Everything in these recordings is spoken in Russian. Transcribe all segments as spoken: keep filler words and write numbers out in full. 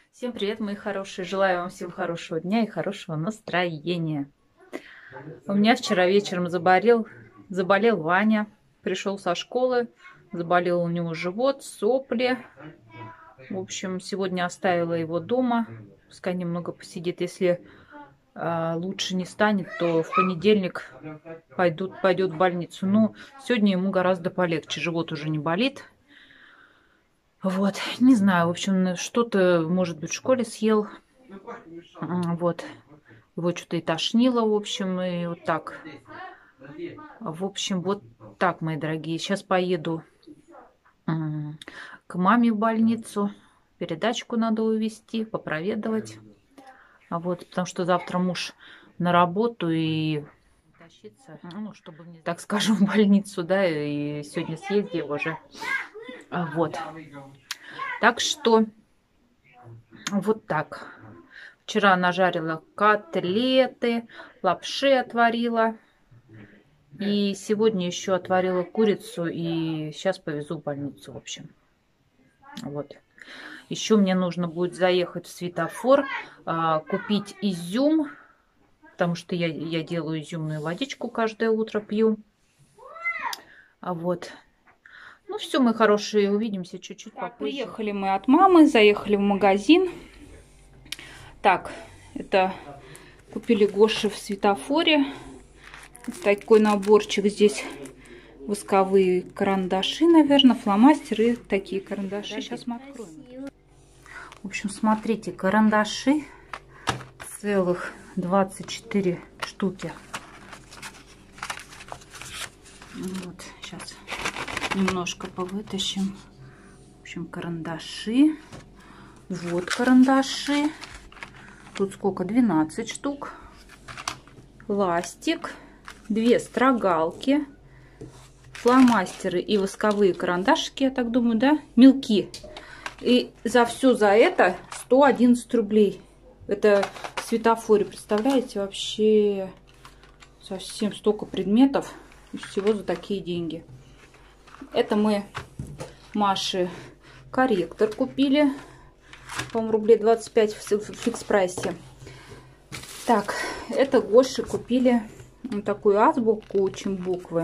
Всем привет, мои хорошие. Желаю вам всем хорошего дня и хорошего настроения. У меня вчера вечером заболел, заболел Ваня. Пришел со школы, заболел у него живот, сопли. В общем, сегодня оставила его дома. Пускай немного посидит. Если а, лучше не станет, то в понедельник пойдут, пойдет в больницу. Но сегодня ему гораздо полегче. Живот уже не болит. Вот, не знаю, в общем, что-то, может быть, в школе съел. Вот, его что-то и тошнило, в общем, и вот так. В общем, вот так, мои дорогие. Сейчас поеду к маме в больницу. Передачку надо увезти, попроведывать. А вот, потому что завтра муж на работу и тащиться, ну, чтобы, так скажем, в больницу, да, и сегодня съездил уже. Вот. Так что вот так. Вчера нажарила котлеты, лапши отварила. И сегодня еще отварила курицу. И сейчас повезу в больницу, в общем. Вот. Еще мне нужно будет заехать в Светофор, купить изюм. Потому что я, я делаю изюмную водичку каждое утро, пью. А вот. Ну все, мы хорошие, увидимся чуть-чуть попозже. Приехали мы от мамы, заехали в магазин. Так, это купили Гоше в Светофоре. Такой наборчик здесь. Восковые карандаши, наверное, фломастеры, такие карандаши. Сейчас мы откроем. В общем, смотрите, карандаши целых двадцать четыре штуки. Вот, сейчас немножко повытащим. В общем, карандаши. Вот карандаши. Тут сколько? двенадцать штук. Ластик. Две строгалки. Фломастеры и восковые карандашики, я так думаю, да? Мелки. И за все за это сто одиннадцать рублей. Это в Светофоре, представляете? Вообще совсем столько предметов. И всего за такие деньги. Это мы Маше корректор купили. По-моему, рублей двадцать пять в фикс-прайсе. Так, это Гоше купили вот такую азбуку, учим буквы.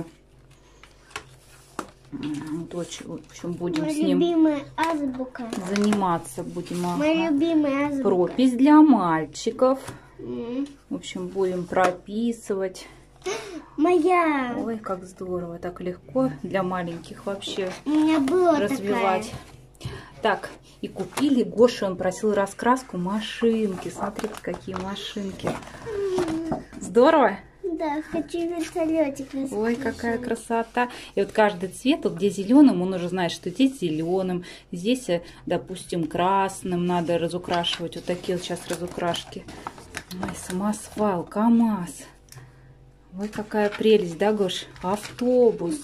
Вот, в общем, будем Моя с ним любимая азбука. заниматься. Будем. Моя любимая азбука. Пропись для мальчиков. Mm. В общем, будем прописывать. Моя. Ой, как здорово, так легко для маленьких вообще. У меня было развивать. Такая. Так, и купили Гоше, он просил раскраску машинки. Смотрите, какие машинки. Mm. Здорово? Да, хочу вертолетик. Ой, какая красота. И вот каждый цвет, вот где зеленым, он уже знает, что здесь зеленым. Здесь, допустим, красным надо разукрашивать. Вот такие вот сейчас разукрашки. Ой, самосвал, КамАЗ. Ой, какая прелесть, да, Гош? Автобус,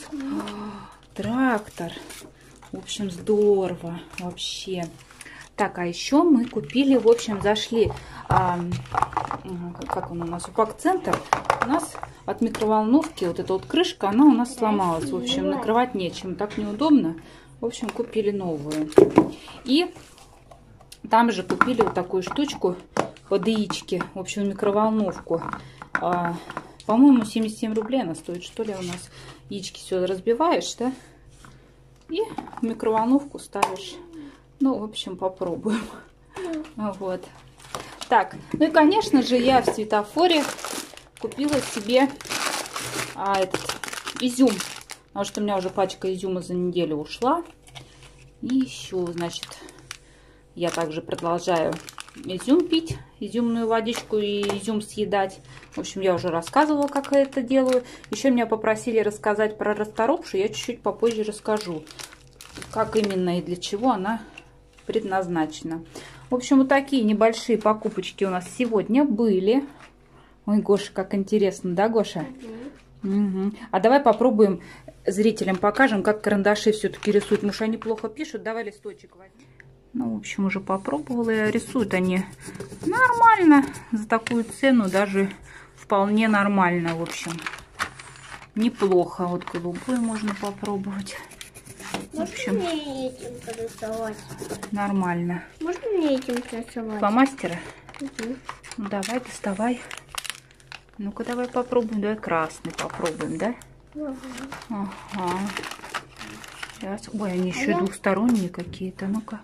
трактор. В общем, здорово вообще. Так, а еще мы купили, в общем, зашли, а, как он у нас, УПАК-центр. У нас от микроволновки, вот эта вот крышка, она у нас сломалась. В общем, накрывать нечем, так неудобно. В общем, купили новую. И там же купили вот такую штучку под яички, в общем, микроволновку. А, по-моему, семьдесят семь рублей она стоит, что ли, у нас. Яички все разбиваешь, да? И в микроволновку ставишь. Ну, в общем, попробуем. Вот. Так, ну и, конечно же, я в Светофоре купила себе а, этот изюм. Потому что у меня уже пачка изюма за неделю ушла. И еще, значит, я также продолжаю изюм пить, изюмную водичку и изюм съедать. В общем, я уже рассказывала, как я это делаю. Еще меня попросили рассказать про расторопшу. Я чуть-чуть попозже расскажу, как именно и для чего она предназначена. В общем, вот такие небольшие покупочки у нас сегодня были. Ой, Гоша, как интересно, да, Гоша? Угу. Угу. А давай попробуем зрителям покажем, как карандаши все-таки рисуют. Может, они плохо пишут. Давай листочек возьмем. Ну, в общем, уже попробовала. Рисуют они нормально. За такую цену даже вполне нормально, в общем. Неплохо. Вот голубой можно попробовать. Можно В общем, мне этим порисовать? нормально. Можно мне этим порисовать? Фломастеры? Угу. Ну, давай, доставай. Ну-ка, давай попробуем. Давай красный попробуем, да? Угу. Ага. Сейчас. Ой, они еще А я... двухсторонние какие-то. Ну-ка.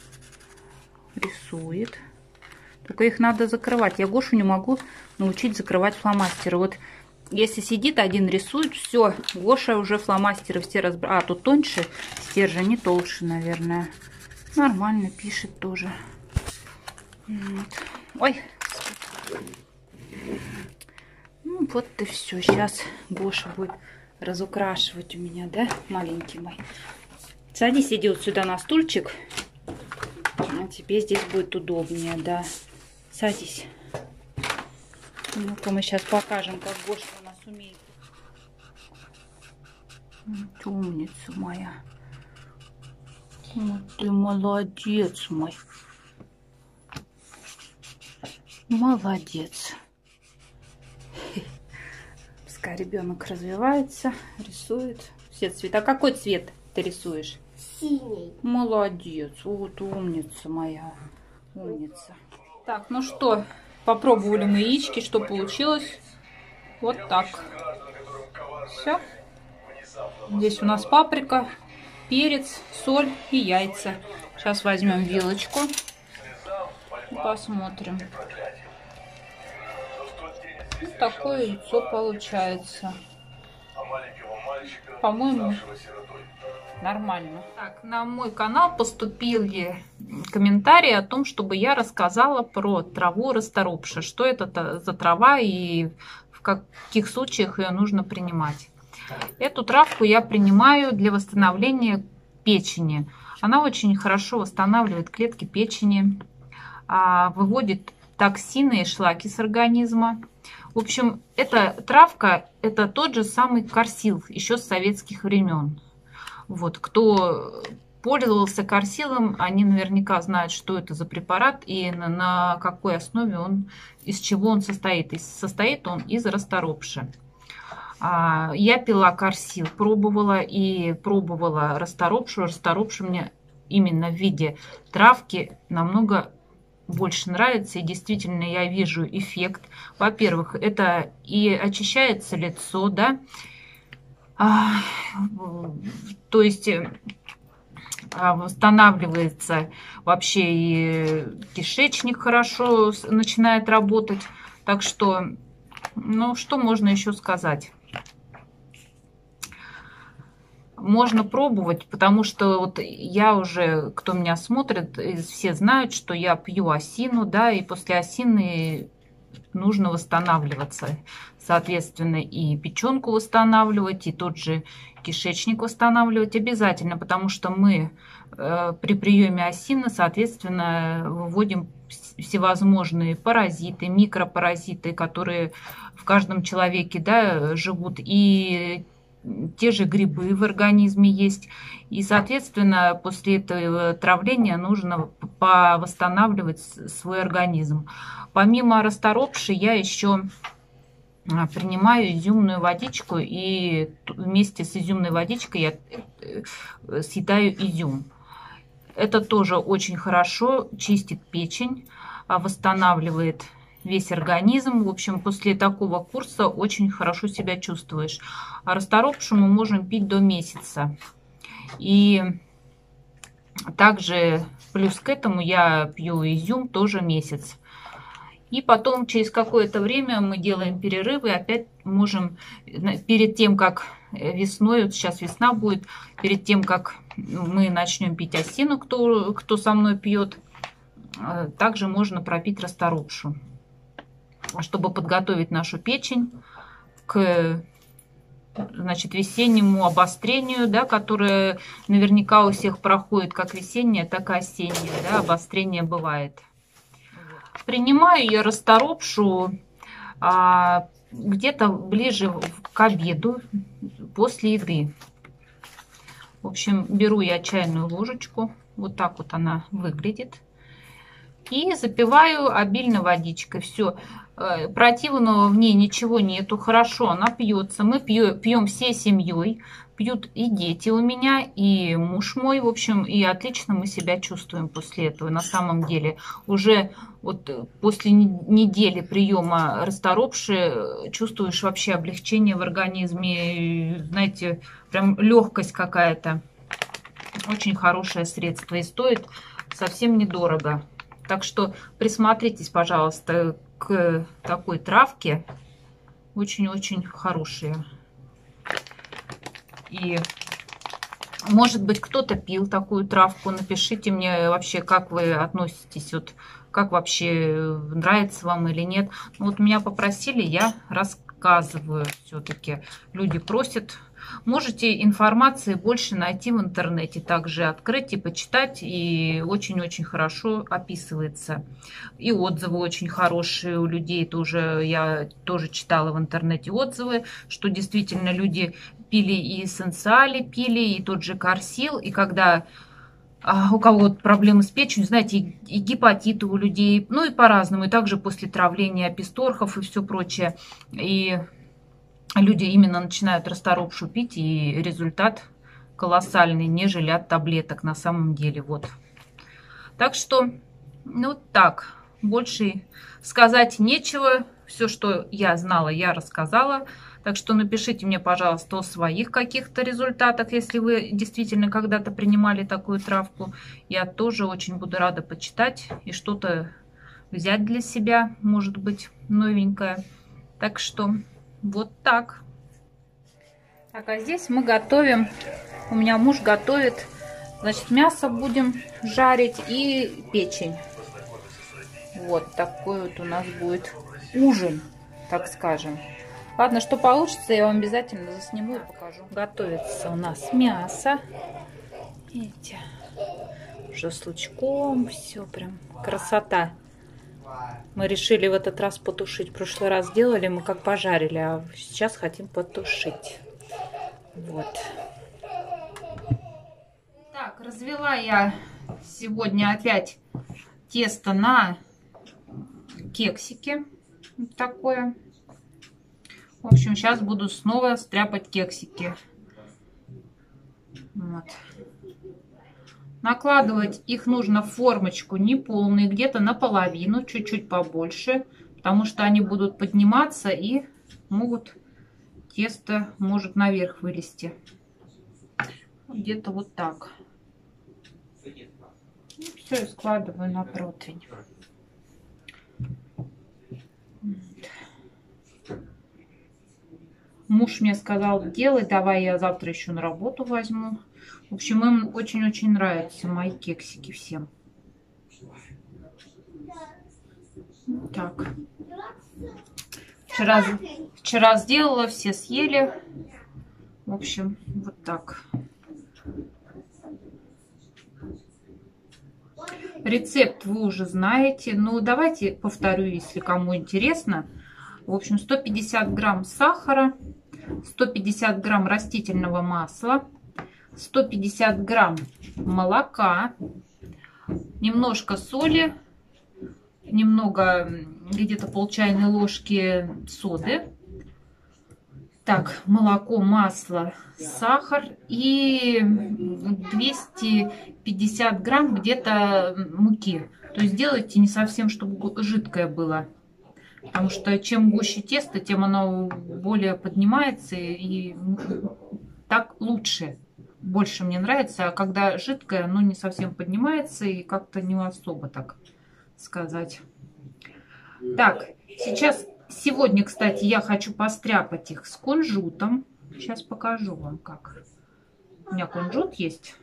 Рисует. Только их надо закрывать. Я Гошу не могу научить закрывать фломастеры. Вот если сидит один, рисует, все. Гоша уже фломастеры все разбрал. А, тут тоньше стержень, не толще, наверное. Нормально пишет тоже. Вот. Ой. Ну вот и все. Сейчас Гоша будет разукрашивать у меня, да, маленький мой. Садись, иди вот сюда на стульчик. А тебе здесь будет удобнее, да. Садись. Ну-ка мы сейчас покажем, как Гоша у нас умеет. Вот умница моя. Вот ты молодец мой. Молодец. Пускай ребенок развивается, рисует все цвета. А какой цвет ты рисуешь? Синий. Молодец. Вот умница моя. Умница. Так, ну что, попробовали мы яички, что получилось. Вот так. Все. Здесь у нас паприка, перец, соль и яйца. Сейчас возьмем вилочку и посмотрим. Вот такое яйцо получается. По-моему, нормально. Так, на мой канал поступили комментарии о том, чтобы я рассказала про траву расторопша. Что это за трава и в каких случаях ее нужно принимать. Эту травку я принимаю для восстановления печени. Она очень хорошо восстанавливает клетки печени, выводит токсины и шлаки с организма. В общем, эта травка – это тот же самый корсил еще с советских времен. Вот, кто пользовался корсилом, они наверняка знают, что это за препарат и на, на какой основе он, из чего он состоит. И состоит он из расторопши. А, я пила корсил, пробовала и пробовала расторопшу. Расторопша мне именно в виде травки намного больше нравится, и действительно я вижу эффект. Во-первых, это и очищается лицо, да, а, то есть а, восстанавливается вообще и кишечник хорошо начинает работать. Так что, ну, что можно еще сказать? Можно пробовать, потому что вот я уже, кто меня смотрит, все знают, что я пью осину, да, и после осины нужно восстанавливаться. Соответственно, и печенку восстанавливать, и тот же кишечник восстанавливать обязательно, потому что мы э, при приеме осины, соответственно, выводим всевозможные паразиты, микропаразиты, которые в каждом человеке, да, живут, и те же грибы в организме есть. И, соответственно, после этого травления нужно повосстанавливать свой организм. Помимо расторопши, я еще принимаю изюмную водичку, и вместе с изюмной водичкой я съедаю изюм. Это тоже очень хорошо чистит печень, восстанавливает весь организм. В общем, после такого курса очень хорошо себя чувствуешь. А расторопшу мы можем пить до месяца. И также плюс к этому я пью изюм тоже месяц. И потом через какое-то время мы делаем перерыв и опять можем, перед тем, как весной, вот сейчас весна будет, перед тем, как мы начнем пить осину, кто, кто со мной пьет, также можно пропить расторопшу, чтобы подготовить нашу печень к, значит, весеннему обострению, да, которое наверняка у всех проходит как весеннее, так и осеннее, да, обострение бывает. Принимаю я расторопшу а, где-то ближе к обеду, после еды. В общем, беру я чайную ложечку, вот так вот она выглядит. И запиваю обильно водичкой. Все, противного в ней ничего нету, хорошо она пьется. Мы пьем, пьем всей семьей. Пьют и дети у меня, и муж мой, в общем, и отлично мы себя чувствуем после этого. На самом деле, уже вот после недели приема расторопши чувствуешь вообще облегчение в организме, знаете, прям легкость какая-то. Очень хорошее средство и стоит совсем недорого. Так что присмотритесь, пожалуйста, к такой травке. Очень-очень хорошие. И, может быть, кто-то пил такую травку. Напишите мне вообще, как вы относитесь, вот, как вообще, нравится вам или нет. Вот меня попросили, я рассказываю все-таки. Люди просят. Можете информации больше найти в интернете, также открыть и почитать, и очень-очень хорошо описывается. И отзывы очень хорошие у людей, тоже я тоже читала в интернете отзывы, что действительно люди пили и эссенциали, пили и тот же Корсил, и когда а, у кого-то проблемы с печенью, знаете, и, и гепатиты у людей, ну и по-разному, и также после травления песторхов и все прочее, и люди именно начинают расторопшу пить, и результат колоссальный, нежели от таблеток на самом деле. Вот. Так что, ну так, больше сказать нечего. Все, что я знала, я рассказала. Так что напишите мне, пожалуйста, о своих каких-то результатах, если вы действительно когда-то принимали такую травку. Я тоже очень буду рада почитать и что-то взять для себя, может быть, новенькое. Так что... Вот так. Так, а здесь мы готовим, у меня муж готовит, значит, мясо будем жарить и печень. Вот такой вот у нас будет ужин, так скажем. Ладно, что получится, я вам обязательно засниму и покажу. Готовится у нас мясо. Видите, уже с лучком, все прям красота. Мы решили в этот раз потушить. В прошлый раз делали, мы как пожарили, а сейчас хотим потушить. Вот. Так, развела я сегодня опять тесто на кексики. Вот такое. В общем, сейчас буду снова стряпать кексики. Вот. Накладывать их нужно в формочку не полную, где-то наполовину, чуть-чуть побольше, потому что они будут подниматься и могут, тесто может наверх вылезти. Где-то вот так. И все, и складываю на противень. Муж мне сказал, делай, давай я завтра еще на работу возьму. В общем, им очень-очень нравятся мои кексики всем. Так. Вчера, вчера сделала, все съели. В общем, вот так. Рецепт вы уже знаете. Но давайте повторю, если кому интересно. В общем, сто пятьдесят грамм сахара, сто пятьдесят грамм растительного масла, сто пятьдесят грамм молока, немножко соли, немного, где-то пол чайной ложки соды. Так, молоко, масло, сахар и двести пятьдесят грамм где-то муки. То есть делайте не совсем, чтобы жидкое было. Потому что чем гуще тесто, тем оно более поднимается и так лучше. Больше мне нравится, а когда жидкое, оно не совсем поднимается и как-то не особо, так сказать. Так, сейчас, сегодня, кстати, я хочу постряпать их с кунжутом. Сейчас покажу вам как. У меня кунжут есть.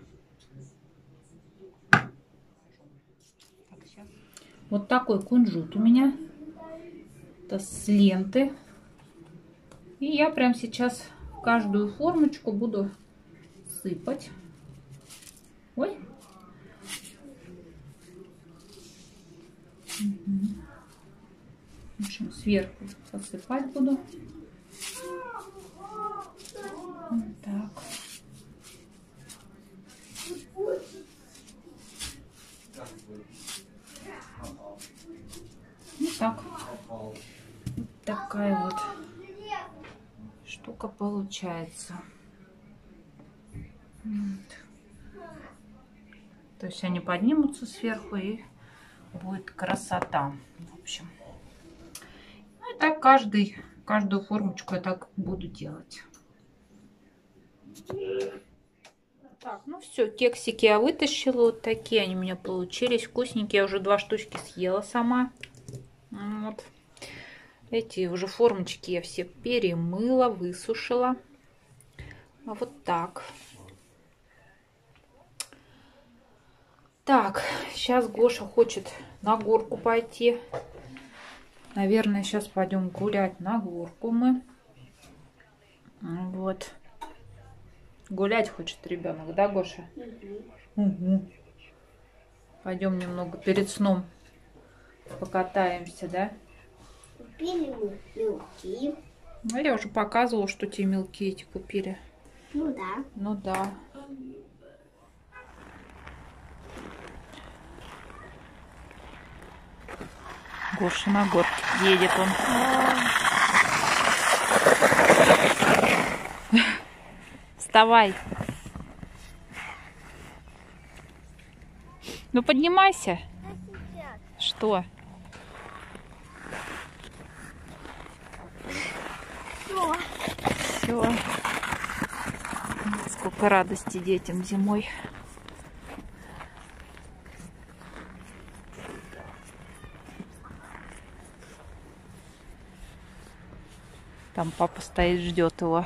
Вот такой кунжут у меня. Это с ленты. И я прям сейчас в каждую формочку буду сыпать. Ой. Угу. В общем, сверху посыпать буду. Вот так. Вот так. Вот такая вот штука получается. Вот. То есть они поднимутся сверху и будет красота. В общем. Ну и так каждый, каждую формочку я так буду делать. Так, ну все, кексики я вытащила. Вот такие они у меня получились. Вкусненькие. Я уже два штучки съела сама. Вот. Эти уже формочки я все перемыла, высушила. Вот так. Так, сейчас Гоша хочет на горку пойти. Наверное, сейчас пойдем гулять на горку мы. Вот. Гулять хочет ребенок, да, Гоша? Угу. Угу. Пойдем немного перед сном покатаемся, да? Купили мы мелки. Ну, я уже показывала, что те мелки эти купили. Ну да. Ну да. Гоша на горке едет он. Вставай. Ну поднимайся. Что? Все. Сколько радости детям зимой. Там папа стоит, ждет его.